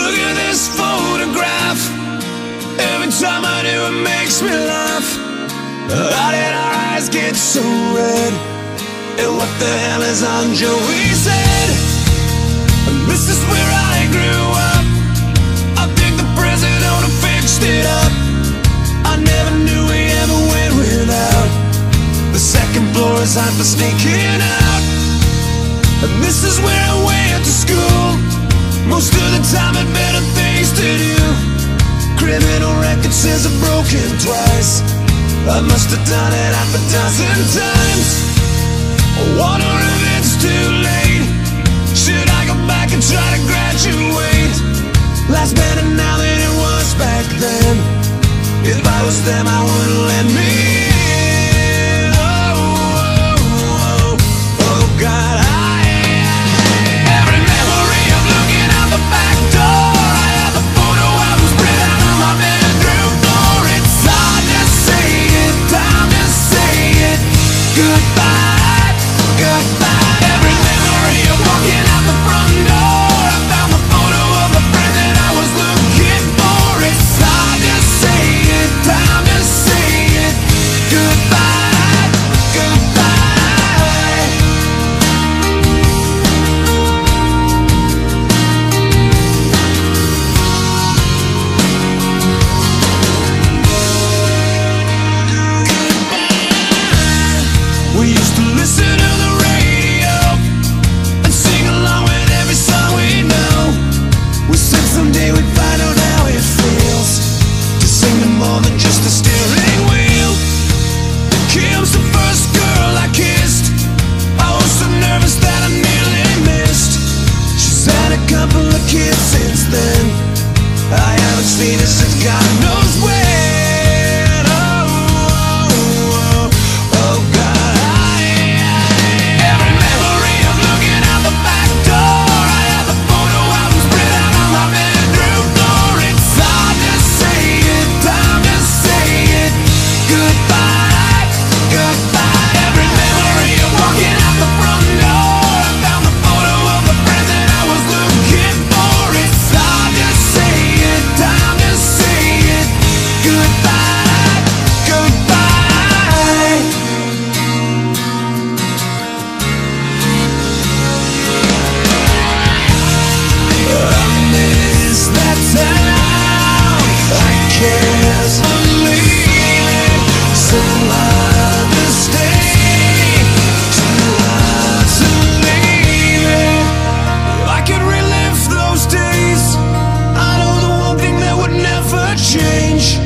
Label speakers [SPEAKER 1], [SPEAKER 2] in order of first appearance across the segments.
[SPEAKER 1] Look at this photograph. Every time I do it makes me laugh. How did our eyes get so red? And what the hell is on Joey's head? This is where I grew up. I think the president fixed it up. I never knew we ever went without. The second floor is hot for sneaking out. And this is where I went to school. Most of the time had better things to do. Criminal record says I've broken twice. I must have done it half a dozen times. I wonder if it's too late. Should I go back and try to graduate? Life's better now than it was back then. If I was them, I wouldn't let me in. Oh, oh, oh, oh God. Every memory of looking out the back door. I have the photo albums spread out on my bedroom floor. It's hard to say it, time to say it. Goodbye, goodbye. Every memory of walking out the front door. I found the photo of a friend that I was looking for. It's hard to say it, time to say it. Goodbye, goodbye. We used to listen to the radio and sing along with every song we know. We said someday we'd find out how it feels to sing to more than just a steering wheel. Kim's the first girl I kissed. I was so nervous that I nearly missed. She's had a couple of kids since then. I haven't seen her since God knows when. Oh, oh, oh, oh God. Every memory of looking out the back door. I have the photo albums spread out on my bedroom floor. It's hard to say it, time to say it. Goodbye, goodbye. Every memory of walking out the front door. I found the photo of the friend that I was looking for. It's hard to say it, time to say it. Goodbye, goodbye. I miss that town. I can't believe it. So hard to stay, too hard to leave it. If I could relive those days, I know the one thing that would never change.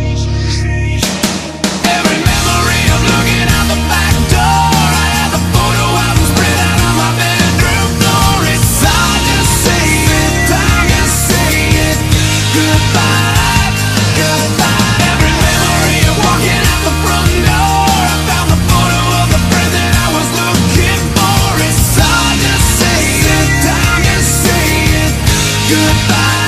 [SPEAKER 1] Every memory of looking out the back door. I have the photo albums spread out on my bedroom floor. It's hard to say it, time to say it. Goodbye, goodbye. Every memory of walking out the front door. I found the photo of the friend that I was looking for. It's hard to say it, time to say it. Goodbye.